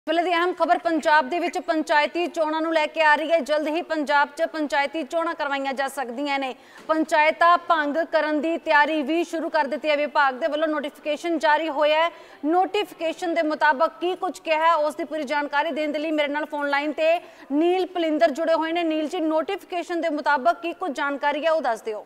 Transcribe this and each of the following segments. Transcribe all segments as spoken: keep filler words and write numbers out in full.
ਵੇਲੇ ਦੀ ਅਹਿਮ ਖਬਰ ਪੰਜਾਬ ਦੇ ਵਿੱਚ ਪੰਚਾਇਤੀ ਚੋਣਾਂ ਨੂੰ ਲੈ ਕੇ ਆ ਰਹੀ ਹੈ। ਜਲਦ ਹੀ ਪੰਜਾਬ 'ਚ ਪੰਚਾਇਤੀ ਚੋਣਾਂ ਕਰਵਾਈਆਂ ਜਾ ਸਕਦੀਆਂ ਨੇ। ਪੰਚਾਇਤਾਂ ਭੰਗ ਕਰਨ ਦੀ ਤਿਆਰੀ ਵੀ ਸ਼ੁਰੂ ਕਰ ਦਿੱਤੀ ਹੈ। ਵਿਭਾਗ ਦੇ ਵੱਲੋਂ ਨੋਟੀਫਿਕੇਸ਼ਨ ਜਾਰੀ ਹੋਇਆ ਹੈ। ਨੋਟੀਫਿਕੇਸ਼ਨ ਦੇ ਮੁਤਾਬਕ ਕੀ ਕੁਝ ਕਿਹਾ ਹੈ ਉਸ ਦੀ ਪੂਰੀ ਜਾਣਕਾਰੀ ਦੇਣ ਦੇ ਲਈ ਮੇਰੇ ਨਾਲ ਫੋਨ ਲਾਈਨ ਤੇ ਨੀਲ ਪਲਿੰਦਰ ਜੁੜੇ ਹੋਏ ਨੇ। ਨੀਲ ਜੀ, ਨੋਟੀਫਿਕੇਸ਼ਨ ਦੇ ਮੁਤਾਬਕ ਕੀ ਕੁਝ ਜਾਣਕਾਰੀ ਹੈ ਉਹ ਦੱਸ ਦਿਓ।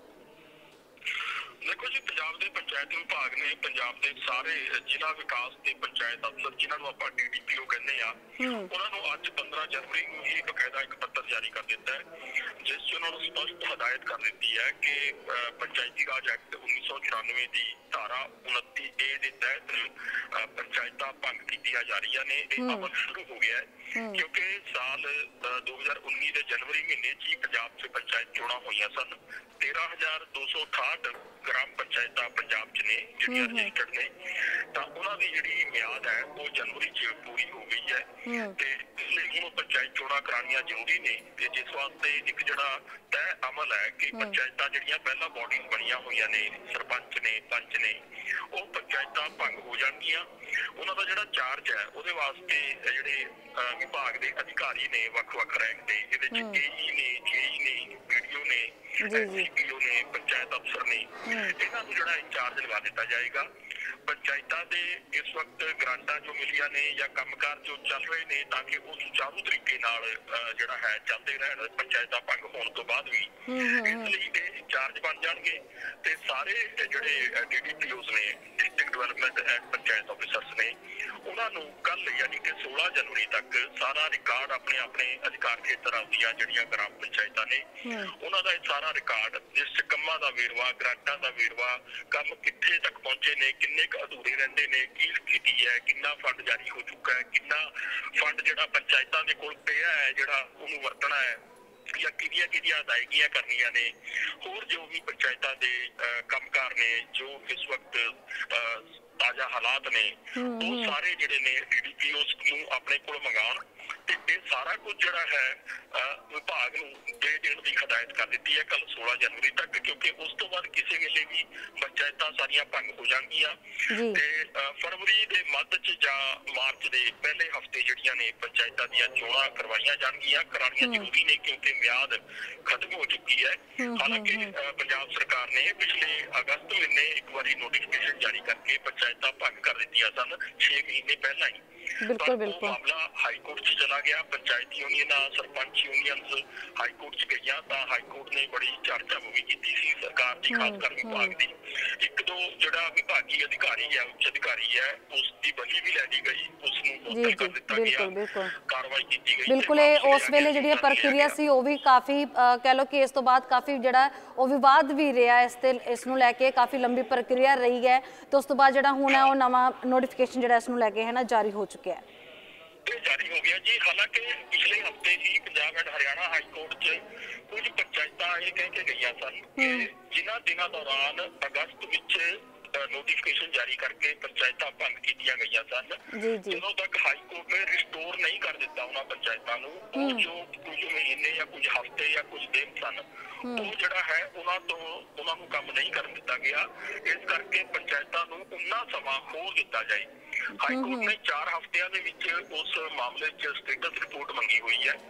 देखो जी, पंजाब के पंचायत विभाग ने पंजाब के सारे जिला विकास के पंचायत अफसर जिन्होंने आप डी डी पी ओ कहने उन्होंने अज पंद्रह जनवरी को ही बकायदा एक पत्र जारी कर दिता है, जिस उन्होंने स्पष्ट हदायत कर दी है कि पंचायती राज एक्ट उन्नीस सौ चौरानवे की धारा उनती ए के तहत पंचायत भंग की जा रही ने अमल शुरू हो गया है, क्योंकि साल दो हजार उन्नी के जनवरी महीने ही पंजाब से पंचायत चोणां हुई सन। तेरह हजार दो सौ अठाहठ ग्राम पंचायत पंजाब च ने जिहड़ियां रजिस्टर्ड ने, तां उन्हां दी जिहड़ी म्याद है वो जनवरी च पूरी हो गई है ते इसलिए हुण पंचायत चोणां करानियां जरूरी ने। ते जिस वास्ते एक जिहड़ा तय अमल है कि पंचायतां जिहड़ियां पहला बॉडीज बणियां होईयां ने, सरपंच ने, पंच ने, वो पंचायतां भंग हो जाणगियां। उन्हां दा जिहड़ा चार्ज है उहदे वास्ते जिहड़े विभाग दे अधिकारी ने वख-वख रैंक दे, इहदे च केई ने, जेई ने, बीडीओ ने, सीपीओ ने, पंचायत अफसर ने, इन्हां नूं जिहड़ा इंचार्ज लगा दिता जाएगा। पंचायतां दे इस वक्त ग्रांटां जो मिलियां ने या कामकाज जो चल रहे ने, ताकि वो सुचारू तरीके नाल जिहड़ा है चलदे रहण पंचायतां भंग होण तो बाद भी, इसलिए ये इंचार्ज बन जाणगे। ते सारे जिहड़े डी डी पी ओज़ ने, district development and panchayat officers ने, उन्हां नूं कल यानी कि सोलह जनवरी तक सारा रिकॉर्ड अपने अपने अधिकार खेतर आउंदियां जिहड़ियां ग्राम पंचायतां ने, उन्हां दा सारा रिकॉर्ड जिस कम्मां दा वेरवा, ग्रांटां दा वेरवा, कम कित्थे तक पहुंचे ने, किन्ने क अधूरे रहिंदे ने, की स्थिति है, किन्ना फंड जारी हो चुका है, किन्ना फंड जिहड़ा पंचायतां दे कोल पिया है जिहड़ा उहनूं वरतना है, या किहड़ियां किहड़ियां अदायगियां करनियां ने, होर जो भी पंचायतां दे कामकार ने जो इस वक्त ताजा हालात ने, वो सारे जिहड़े ने डी डी पी ओज़ नूं अपने कोल मंगाण ते ये सारा कुछ जिहड़ा है विभाग नूं दे देण दी हदायत कर दी है कल सोलह जनवरी तक, क्योंकि उस तो बाद किसी वेले भी पंचायतां सारियां भंग हो जाणगियां ते फरवरी दे मध्य च जां मार्च दे पहले हफ्ते जिहड़ियां ने पंचायतां दीयां चोणां करवाईयां जाणगियां। कराणियां जरूरी ने क्योंकि म्याद खत्म हो चुकी है। हालांकि पंजाब सरकार ने पिछले अगस्त महीने एक बारी नोटिफिकेशन जारी करके पंचायतां भंग कर दित्तियां सन छे महीने पहला ही। बिल्कुल बिल्कुल मामला हाईकोर्ट च चला गया। Panchayat union sarpanch unions high court च गईयां तां हाईकोर्ट ने बड़ी चर्चा भी की सी सरकार की, खासकर विभाग की। एक दो जिहड़ा विभागी अधिकारी है, उच्च अधिकारी है, उसकी बदली भी लै दी गई, उसनूं मुअत्तल कर दित्ता गया, कार्रवाई की गई। बिल्कुल उस वेले जिहड़ी प्रक्रिया सी वो भी काफ़ी कह लो कि इस तो बाद काफ़ी जिहड़ा वो विवाद भी रहा इस ते इस नूं लैके काफ़ी लंबी प्रक्रिया रही है। तो उस तो बाद जिहड़ा हुण है वो नवां नोटिफिकेशन जिहड़ा इस नूं लैके है ना जारी हो चुका है, जारी हो गया जी। हालांकि पिछले हफ्ते ही पंजाब एंड हरियाणा हाईकोर्ट च कुछ पंचायतां ये कह के गईयां सन कि जिन्हां दिनां दौरान अगस्त विच नोटिफिकेशन जारी करके पंचायतां भंग कीतियां गईयां सन, ਜਦੋਂ तक हाईकोर्ट ने रिस्टोर नहीं कर दिता उन्हां पंचायतां नूं, ਉਹ जो कुछ महीने या कुछ हफ्ते या कुछ दिन सन ਉਹ ਜਿਹੜਾ ਹੈ ਉਹਨਾਂ ਤੋਂ ਉਹਨਾਂ ਨੂੰ ਕੰਮ ਨਹੀਂ ਕਰਨ ਦਿੱਤਾ ਗਿਆ। ਇਸ ਕਰਕੇ ਪੰਚਾਇਤਾਂ ਨੂੰ ਉਨਾ ਸਮਾਂ ਹੋਰ ਦਿੱਤਾ ਜਾਏ। ਹਾਈਕੋਰਟ ਨੇ ਚਾਰ ਹਫ਼ਤਿਆਂ ਦੇ ਵਿੱਚ ਉਸ ਮਾਮਲੇ 'ਚ ਸਟੇਟਸ ਰਿਪੋਰਟ ਮੰਗੀ ਹੋਈ ਹੈ।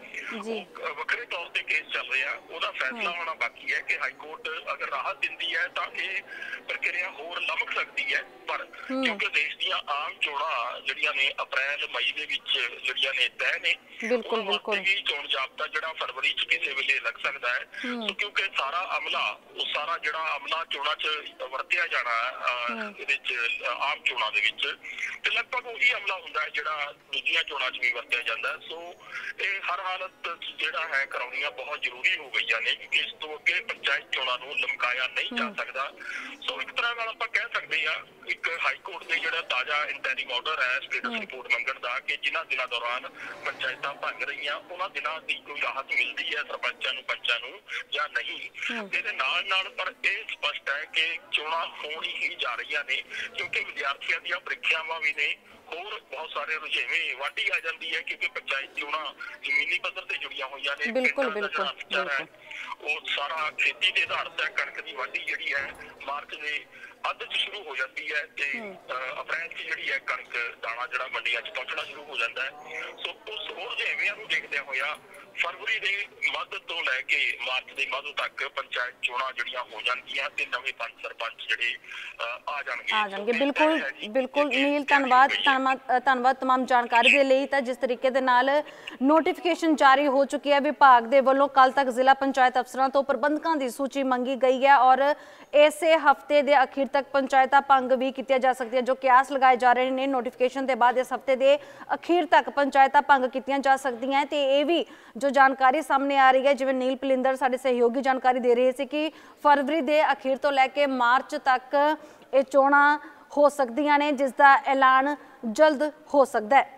ਵੱਖਰੇ ਤੌਰ ਤੇ ਕੇਸ ਚੱਲ ਰਿਹਾ, ਉਹਦਾ ਫੈਸਲਾ ਹੋਣਾ ਬਾਕੀ ਹੈ ਕਿ ਹਾਈਕੋਰਟ ਅਗਰ ਰਾਹਤ ਦਿੰਦੀ ਹੈ ਤਾਂ ਇਹ ਪ੍ਰਕਿਰਿਆ ਹੋਰ ਲਮਕ ਸਕਦੀ ਹੈ। ਪਰ ਕਿਉਂਕਿ ਦੇਸ਼ ਦੀਆਂ ਆਮ ਚੋਣਾਂ ਜਿਹੜੀਆਂ ਨੇ ਅਪ੍ਰੈਲ ਮਈ ਦੇ ਵਿੱਚ ਜਿਹੜੀਆਂ ਨੇ ਤੈਅ ਨੇ, ਬਿਲਕੁਲ ਬਿਲकुल ਵੀ ਚੋਣ ਜਾਬਤਾ ਜਿਹੜਾ ਫਰਵਰੀ 'ਚ ਕਿਸੇ ਵੇਲੇ ਲੱਗ ਸਕਦਾ ਹੈ, ਕਿਉਂਕਿ ਸਾਰਾ ਅਮਲਾ ਉਹ ਸਾਰਾ ਜਿਹੜਾ ਅਮਲਾ ਚੋਣਾਂ 'ਚ ਵਰਤਿਆ ਜਾਣਾ ਇਹਦੇ 'ਚ ਆਮ ਚੋਣਾਂ ਦੇ ਵਿੱਚ ਤੇ ਲਗਭਗ ਉਹੀ ਅਮਲਾ ਹੁੰਦਾ ਹੈ ਜਿਹੜਾ ਦੂਜੀਆਂ ਚੋਣਾਂ 'ਚ ਵੀ ਵਰਤਿਆ ਜਾਂਦਾ। ਸੋ ਇਹ ਹਰ ਹਾਲਤ ਜਿਹੜਾ ਹੈ ਕਰਾਉਣੀਆਂ ਬਹੁਤ ਜ਼ਰੂਰੀ ਹੋ ਗਈਆਂ ਨੇ, ਕਿਉਂਕਿ ਇਸ ਤੋਂ ਅੱਗੇ ਪੰਚਾਇਤ ਚੋਣਾਂ ਨੂੰ ਲਮਕਾਇਆ ਨਹੀਂ ਜਾ ਸਕਦਾ। ਸੋ ਇੱਕ ਤਰ੍ਹਾਂ ਨਾਲ ਆਪਾਂ ਕਹਿ ਸਕਦੇ ਹਾਂ ਇੱਕ ਹਾਈਕੋਰਟ ਦੇ ਜਿਹੜਾ ਤਾਜ਼ਾ ਇੰਟੈਰਿਮ ਆਰਡਰ ਹੈ ਸਟੇਟਸ ਰਿਪੋਰਟ ਮੰਗਣ ਦਾ ਕਿ ਜਿਨ੍ਹਾਂ ਦਿਨਾਂ ਦੌਰਾਨ ਪੰਚਾਇਤਾਂ ਭੰਗ ਰਹੀਆਂ ਉਹਨਾਂ ਦਿਨਾਂ ਦੀ ਕੋਈ ਰਾਹਤ ਮਿਲਦੀ ਹੈ ਸਰਪੰਚਾਂ ਨੂੰ, ਪੰਚਾਂ ਨੂੰ ਜਾਂ ਨਹੀਂ। ਇਹਦੇ ਨਾਲ ਨਾਲ ਪਰ ਇਹ ਸਪਸ਼ਟ ਹੈ ਕਿ ਚੋਣਾਂ ਹੋਣੀ ਹੀ ਜਾ ਰਹੀਆਂ ਨੇ, ਕਿਉਂਕਿ ਵਿਦਿਆਰਥੀਆਂ ਦੀਆਂ ਪ੍ਰੀਖਿਆਵਾਂ ਵੀ ਨੇ, ਹੋਰ ਬਹੁਤ ਸਾਰੇ ਰੁਝੇਵੇਂ ਵਾਢੀ ਆ ਜਾਂਦੀ ਹੈ ਕਿਉਂਕਿ ਪੰਚਾਇਤ ਚੋਣਾਂ ਜ਼ਮੀਨੀ ਪੱਧਰ ਤੇ ਜੁੜੀਆਂ ਹੋਈਆਂ ਨੇ। ਬਿਲਕੁਲ ਬਿਲकुल ਉਹ ਸਾਰਾ ਖੇਤੀ ਦੇ ਆਧਾਰ ਤੇ ਕਣਕ ਦੀ ਵਾਢੀ ਜਿਹੜੀ ਹੈ ਮਾਰਚ ਦੇ ਅੱਧ ਚ ਸ਼ੁਰੂ ਹੋ ਜਾਂਦੀ ਹੈ ਤੇ ਅਪ੍ਰੈਲ ਚ ਜਿਹੜੀ ਹੈ ਕਣਕ ਦਾਣਾ ਜਿਹੜਾ ਮੰਡੀਆਂ ਚ ਪਹੁੰਚਣਾ ਸ਼ੁਰੂ ਹੋ ਜਾਂਦਾ ਹੈ। ਸੋ ਉਸ ਹੋਰ ਜਿਵੇਂ ਨੂੰ ਦੇਖਦਿਆਂ ਹੋਇਆ ਫਰਵਰੀ ਦੇ ਮੱਧ ਤੋਂ ਲੈ ਕੇ ਮਾਰਚ ਦੇ ਮੱਧ ਤੱਕ ਪੰਚਾਇਤ ਚੋਣਾਂ ਜਿਹੜੀਆਂ ਹੋ ਜਾਣਗੀਆਂ ਤੇ ਨਵੇਂ ਪੰਚ ਸਰਪੰਚ ਜਿਹੜੇ ਆ ਜਾਣਗੇ ਆ ਜਾਣਗੇ। ਬਿਲਕੁਲ ਬਿਲकुल ਨੀਲ, ਧੰਨਵਾਦ ਧੰਨਵਾਦ ਧੰਨਵਾਦ तमाम ਜਾਣਕਾਰੀ ਦੇ ਲਈ। ਤਾਂ ਜਿਸ ਤਰੀਕੇ ਦੇ ਨਾਲ ਨੋਟੀਫਿਕੇਸ਼ਨ ਜਾਰੀ ਹੋ ਚੁੱਕੀ ਹੈ ਵਿਭਾਗ ਦੇ ਵੱਲੋਂ, ਕੱਲ ਤੱਕ ਜ਼ਿਲ੍ਹਾ ਪੰਚਾਇਤ ਅਫਸਰਾਂ ਤੋਂ ਪ੍ਰਬੰਧਕਾਂ ਦੀ ਸੂਚੀ ਮੰਗੀ ਗਈ ਹੈ ਔਰ ਇਸੇ ਹਫਤੇ ਦੇ ਅਖੀਰ ਤੱਕ ਪੰਚਾਇਤਾਂ ਭੰਗ ਵੀ ਕੀਤੀਆਂ ਜਾ ਸਕਦੀਆਂ। ਜੋ ਕਿਆਸ ਲਗਾਏ ਜਾ ਰਹੇ ਨੇ ਨੋਟੀਫਿਕੇਸ਼ਨ ਦੇ ਬਾਅਦ ਇਸ ਹਫਤੇ ਦੇ ਅਖੀਰ ਤੱਕ ਪੰਚਾਇਤਾਂ ਭੰਗ ਕੀਤੀਆਂ ਜਾ ਸਕਦੀਆਂ ਤੇ ਇਹ ਵੀ ਜੋ ਜਾਣਕਾਰੀ ਸਾਹਮਣੇ ਆ ਰਹੀ ਹੈ, ਜਿਵੇਂ ਨੀਲ ਪਲਿੰਦਰ ਸਾਡੇ ਸਹਿਯੋਗੀ ਜਾਣਕਾਰੀ ਦੇ ਰਹੇ ਸੀ ਕਿ ਫਰਵਰੀ ਦੇ ਅਖੀਰ ਤੋਂ ਲੈ ਕੇ ਮਾਰਚ ਤੱਕ ਇਹ ਚੋਣਾਂ ਹੋ ਸਕਦੀਆਂ ਨੇ, ਜਿਸ ਦਾ ਐਲਾਨ ਜਲਦ ਹੋ ਸਕਦਾ ਹੈ।